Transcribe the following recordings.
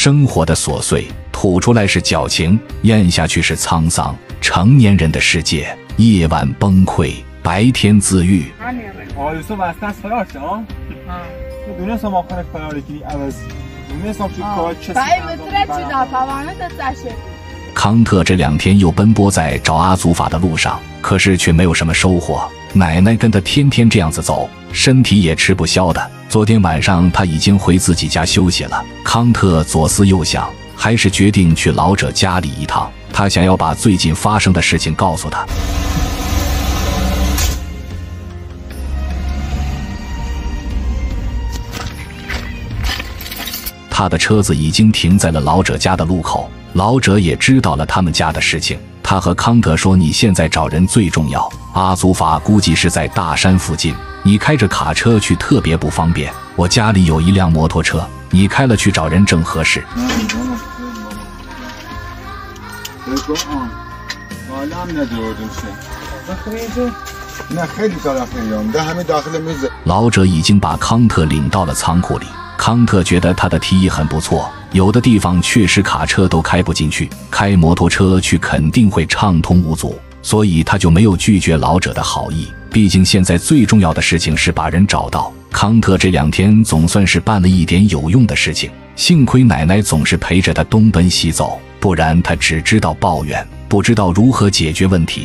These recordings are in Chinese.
生活的琐碎，吐出来是矫情，咽下去是沧桑。成年人的世界，夜晚崩溃，白天自愈。康特这2天又奔波在找阿祖法的路上，可是却没有什么收获。奶奶跟他天天这样子走，身体也吃不消的。昨天晚上他已经回自己家休息了。康特左思右想，还是决定去老者家里一趟。他想要把最近发生的事情告诉他。他的车子已经停在了老者家的路口，老者也知道了他们家的事情。他和康特说：“你现在找人最重要，阿祖法估计是在大山附近，你开着卡车去特别不方便。我家里有一辆摩托车，你开了去找人正合适。”老者已经把康特领到了仓库里。康特觉得他的提议很不错，有的地方确实卡车都开不进去，开摩托车去肯定会畅通无阻，所以他就没有拒绝老者的好意。毕竟现在最重要的事情是把人找到。康特这2天总算是办了一点有用的事情，幸亏奶奶总是陪着他东奔西走，不然他只知道抱怨，不知道如何解决问题。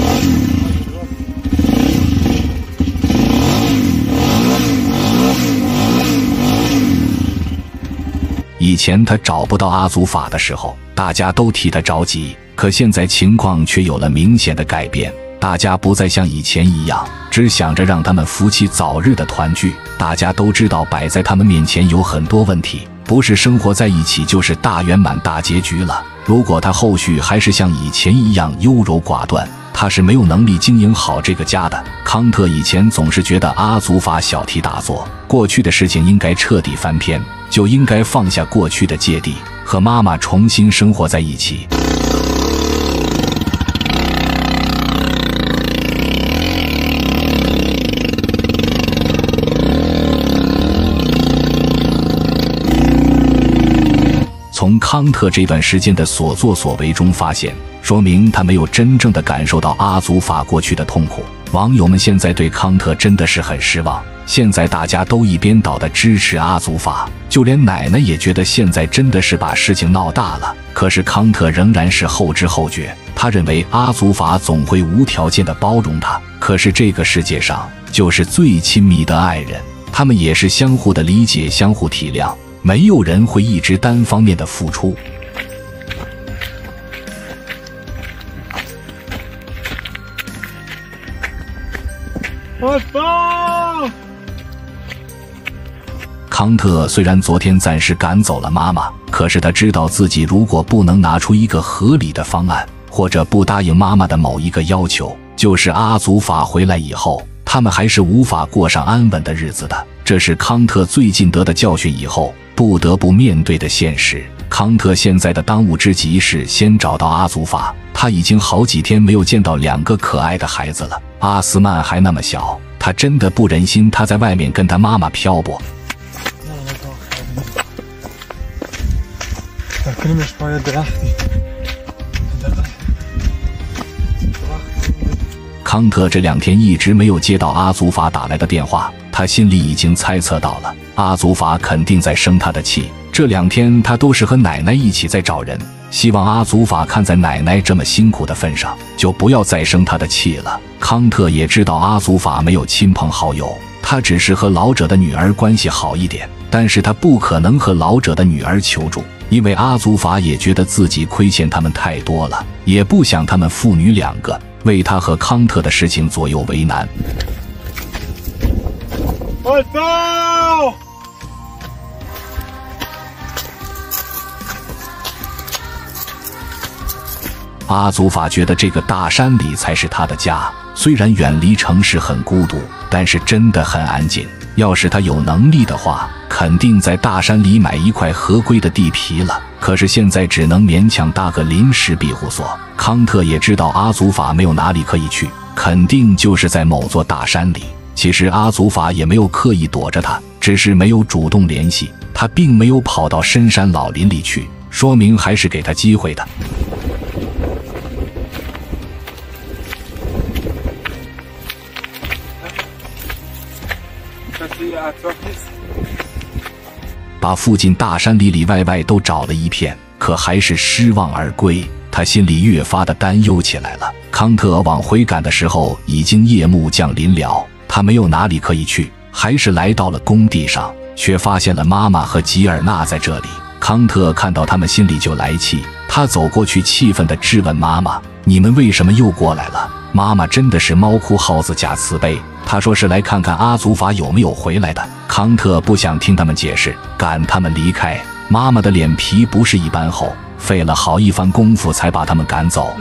以前他找不到阿祖法的时候，大家都替他着急，可现在情况却有了明显的改变。大家不再像以前一样，只想着让他们夫妻早日的团聚。大家都知道摆在他们面前有很多问题，不是生活在一起，就是大圆满大结局了。如果他后续还是像以前一样优柔寡断，他是没有能力经营好这个家的。康特以前总是觉得阿祖法小题大做，过去的事情应该彻底翻篇，就应该放下过去的芥蒂，和妈妈重新生活在一起。从康特这段时间的所作所为中发现，说明他没有真正的感受到阿祖法过去的痛苦。网友们现在对康特真的是很失望，现在大家都一边倒的支持阿祖法，就连奶奶也觉得现在真的是把事情闹大了。可是康特仍然是后知后觉，他认为阿祖法总会无条件的包容他。可是这个世界上就是最亲密的爱人，他们也是相互的理解，相互体谅，没有人会一直单方面的付出。康特虽然昨天暂时赶走了妈妈，可是他知道自己如果不能拿出一个合理的方案，或者不答应妈妈的某一个要求，就是阿祖法回来以后，他们还是无法过上安稳的日子的。这是康特最近得的教训以后不得不面对的现实。康特现在的当务之急是先找到阿祖法，他已经好几天没有见到2个可爱的孩子了。阿斯曼还那么小，他真的不忍心他在外面跟他妈妈漂泊。康特这2天一直没有接到阿祖法打来的电话，他心里已经猜测到了，阿祖法肯定在生他的气。这2天他都是和奶奶一起在找人，希望阿祖法看在奶奶这么辛苦的份上，就不要再生他的气了。康特也知道阿祖法没有亲朋好友，他只是和老者的女儿关系好一点，但是他不可能和老者的女儿求助，因为阿祖法也觉得自己亏欠他们太多了，也不想他们父女2个为他和康特的事情左右为难。阿祖法觉得这个大山里才是他的家，虽然远离城市很孤独，但是真的很安静。要是他有能力的话，肯定在大山里买一块合规的地皮了。可是现在只能勉强搭个临时庇护所。康特也知道阿祖法没有哪里可以去，肯定就是在某座大山里。其实阿祖法也没有刻意躲着他， 只是没有主动联系，他并没有跑到深山老林里去，说明还是给他机会的。把附近大山里里外外都找了一遍，可还是失望而归。他心里越发的担忧起来了。康特往回赶的时候，已经夜幕降临了。他没有哪里可以去，还是来到了工地上，却发现了妈妈和吉尔纳在这里。康特看到他们，心里就来气。他走过去，气愤地质问妈妈：“你们为什么又过来了？”妈妈真的是猫哭耗子假慈悲。他说是来看看阿祖法有没有回来的。康特不想听他们解释，赶他们离开。妈妈的脸皮不是一般厚，费了好一番功夫才把他们赶走。